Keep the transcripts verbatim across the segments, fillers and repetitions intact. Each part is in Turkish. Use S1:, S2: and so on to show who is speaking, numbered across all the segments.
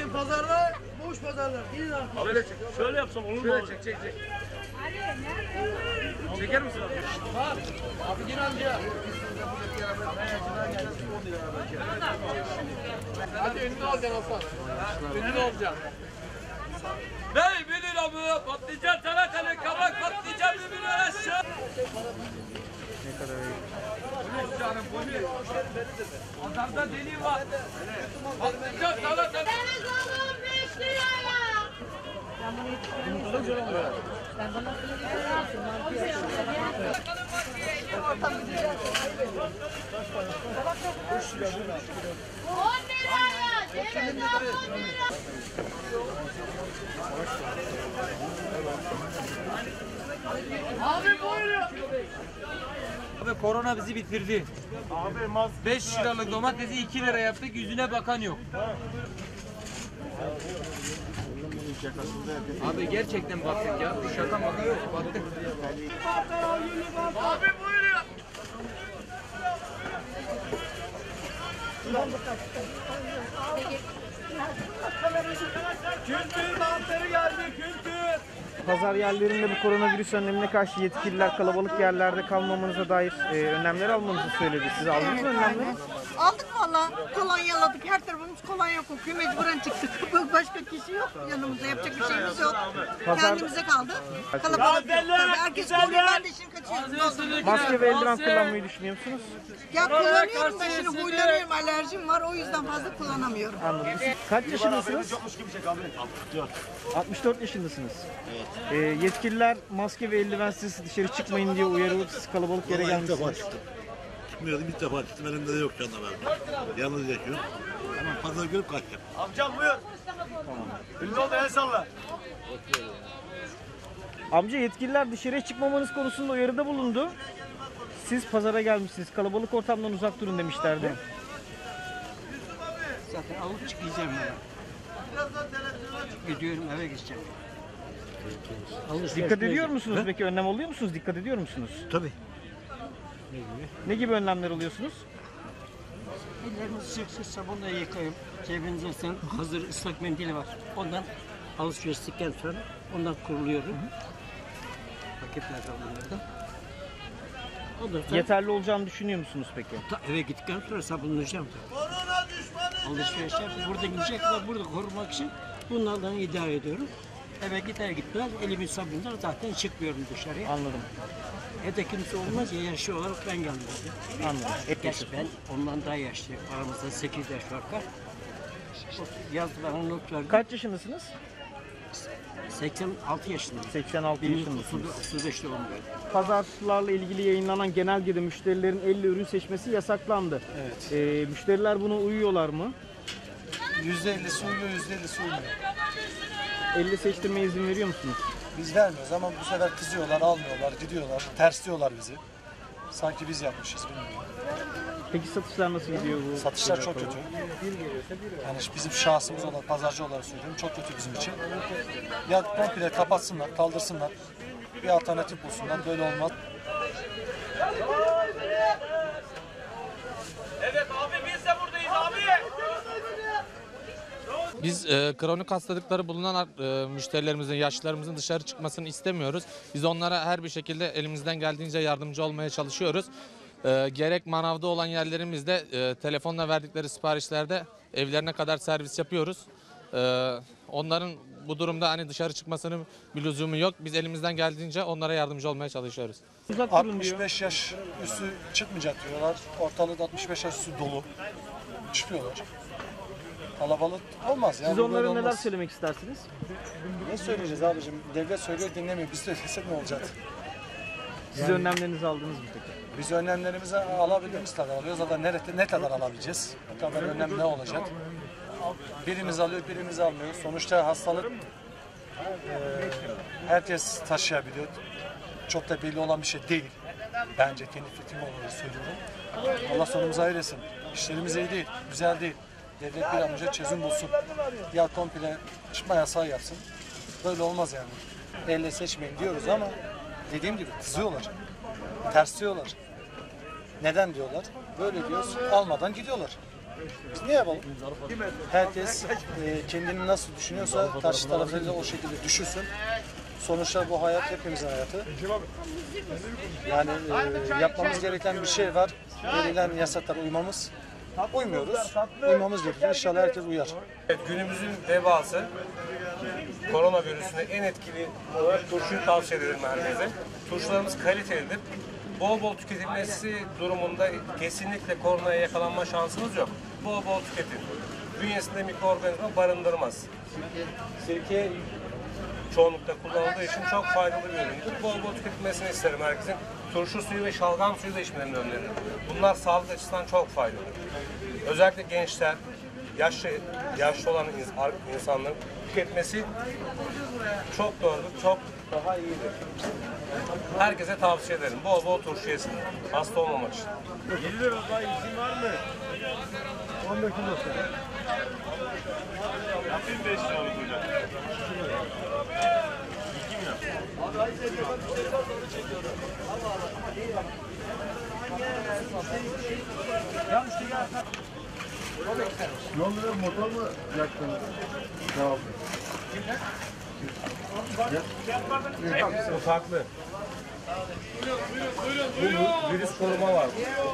S1: Bugün pazarlar, boş pazarlar. Gidin artık.
S2: Abi öyle çek. Şöyle yapsam olur mu?
S1: Şöyle çek, çek, çek. Çeker misin abi? Bak. Abi gel amca. Hadi önünü alacaksın Hasan. Önünü alacaksın.
S2: Bey bir lira mı? Patlıcan, salatalık, kabak, patlıcan bir lira aşağı.
S3: Ne kadar iyi.
S2: Bu ne canım bu ne? Pazarda deli var. Patlıcan, salatalık.
S4: Deniz oğlum beş liraya. on liraya. Deniz on lira.
S1: Abi buyurun.
S5: Abi korona bizi bitirdi.
S1: Abi mas.
S5: beş liralık domatesi iki lira yaptık, yüzüne bakan yok. Abi gerçekten battık ya. Bir şaka maka yok. Battık.
S1: Abi buyurun. Kültür mantarı geldi, kültür.
S3: Pazar yerlerinde bu koronavirüs önlemine karşı yetkililer kalabalık yerlerde kalmamanıza dair e, önlemler almanızı söyledi. Siz aldınız mı önlemleri?
S6: Aldık valla. Kolonyaladık. Her tarafımız kolonya kokuyor. Mecburen çıktık. Başka kişi yok. Yanımızda yapacak bir şeyimiz yok.
S3: Pazar-
S6: Kendimize kaldı. Kalabalık. Tabii herkes koruyor. Ben de şimdi kaçıyorum.
S3: Maske ve eldiven kullanmayı düşünüyor musunuz?
S6: Ya kullanıyorum ben şimdi huylanıyorum. Alerjim var. O yüzden fazla kullanamıyorum.
S3: Anladım. Siz kaç yaşındasınız? altmış dört yaşındasınız. Evet. E, yetkililer maske ve eldivensiz dışarı çıkmayın diye uyarıyor. Siz kalabalık yere gelmişsiniz.
S7: Çıkmıyordum, ilk defa çıktım, elimde de yok şu anda ben. Yalnız yaşıyorum. Hemen pazar görüp kaçacağım.
S1: Amcam buyur. Ünlü oldu, el salla.
S3: Amca yetkililer dışarıya çıkmamanız konusunda uyarıda bulundu. Siz pazara gelmişsiniz. Kalabalık ortamdan uzak durun demişlerdi.
S8: Zaten alıp çıkacağım ben. Gidiyorum eve gideceğim.
S3: Dikkat ediyor musunuz peki? Önlem alıyor musunuz? Dikkat ediyor musunuz?
S8: Tabii.
S3: Ne gibi önlemler alıyorsunuz?
S8: Ellerimizi sık sık sabunla yıkayıp cebinizde sen hazır ıslak mendili var. Ondan alışverişten sonra ondan kuruluyorum. Paketlerden onlardan. Ondan sonra
S3: Yeterli olacağını düşünüyor musunuz peki?
S8: ta eve gittikten sonra sabunlayacağım tabii. Alışveriş yapıp burada gidecek ve burada korumak için bunlardan idare ediyorum. Eve gider gitmez elimi sabunla zaten çıkmıyorum dışarıya.
S3: Anladım.
S8: Evde kimse olmaz ya, yaşlı olarak ben geldim.
S3: Anladım.
S8: Gerçi ben ondan daha yaşlıyım. Aramızda sekiz yaş fark var. Yazdı bana not verdi.
S3: Kaç yaşındasınız?
S8: seksen altı yaşındayım.
S3: seksen altı yaşındasınız.
S8: otuz beş doğumluyum.
S3: Pazarlarla ilgili yayınlanan genelgede müşterilerin elle ürün seçmesi yasaklandı.
S9: Evet.
S3: Ee, müşteriler buna uyuyorlar mı?
S9: yüzde ellisi uyuyor, yüzde ellisi uymuyor.
S3: Elle seçtirmeye izin veriyor musunuz?
S9: Biz vermiyoruz ama bu sefer kızıyorlar, almıyorlar, gidiyorlar, tersliyorlar bizi. Sanki biz yapmışız, bilmiyorum.
S3: Peki satışlar nasıl gidiyor bu?
S9: Satışlar çok kötü. Yani bizim şahsımız olarak, pazarcı olarak söylüyorum, çok kötü bizim için. Ya komple kapatsınlar, kaldırsınlar, bir alternatif bulsunlar, böyle olmaz.
S2: Evet abi biz de buradayız abi.
S10: Biz e, kronik hastalıkları bulunan e, müşterilerimizin, yaşlılarımızın dışarı çıkmasını istemiyoruz. Biz onlara her bir şekilde elimizden geldiğince yardımcı olmaya çalışıyoruz. E, gerek manavda olan yerlerimizde e, telefonla verdikleri siparişlerde evlerine kadar servis yapıyoruz. E, onların bu durumda hani dışarı çıkmasının bir lüzumu yok. Biz elimizden geldiğince onlara yardımcı olmaya çalışıyoruz.
S3: Uzak durun diyor.
S9: altmış beş yaş üstü çıkmayacak diyorlar. Ortalıkta altmış beş yaş üstü dolu. Çıkıyorlar. Kalabalık olmaz. Yani
S3: Siz
S9: böyle
S3: onlara neler
S9: olmaz.
S3: söylemek istersiniz?
S9: Ne söyleyeceğiz abicim? Devlet söylüyor, dinlemiyor. Biz söylesek ne olacak?
S3: Siz önlemlerinizi aldınız mı peki?
S9: Biz önlemlerimizi alabildiğimiz kadar alıyoruz. Zaten ne, ne kadar alabileceğiz? Bu kadar önlem ne olacak? Birimiz alıyor, birimiz almıyor. Sonuçta hastalık e, herkes taşıyabiliyor. Çok da belli olan bir şey değil. Bence kendi fikrim olarak söylüyorum. Allah sonumuzu hayır etsin. İşlerimiz iyi değil, güzel değil. Devlet bir an önce çözüm bulsun. Ya komple çıkma yasağı yapsın. Böyle olmaz yani. Elle seçmeyin diyoruz ama dediğim gibi kızıyorlar. Tersliyorlar. Neden diyorlar? Böyle diyoruz. Almadan gidiyorlar. Biz ne yapalım? Herkes e, kendini nasıl düşünüyorsa karşı tarafı da o şekilde düşünsün. Sonuçta bu hayat hepimizin hayatı. Yani e, yapmamız gereken bir şey var. Verilen yasaklara uymamız. Uymuyoruz. Uymamız gerekiyor. İnşallah herkes uyar.
S11: Evet, günümüzün vebası koronavirüsüne en etkili olarak turşuyu tavsiye ederim herkese. Turşularımız kalitelidir. Bol bol tüketilmesi durumunda kesinlikle koronaya yakalanma şansınız yok. Bol bol tüketin. Bünyesinde mikroorganizma barındırmaz. Sirke çoğunlukla kullanıldığı için çok faydalı bir üründür. Bol bol tüketilmesini isterim herkesin. Turşu suyu ve şalgam suyu da içmelerini öneririm. Bunlar sağlık açısından çok faydalı. Özellikle gençler, yaşlı yaşlı olan insanların tüketmesi çok doğrudur, çok daha iyidir. Herkese tavsiye ederim. Bol bol turşu yesin. Hasta olmamak için.
S2: yedi lira daha izin var mı? on beş lira. Yapayım beş lira hocam.
S7: Ne oldu lan, motor mu yaktın? Tamam.
S11: Bu farklı. Bu virüs koruma var.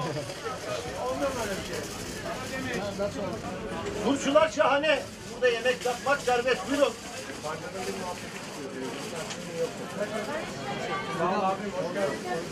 S2: Turşular şahane. Burada yemek yapmak serbest. Buyurun.
S11: Sağ ol abi.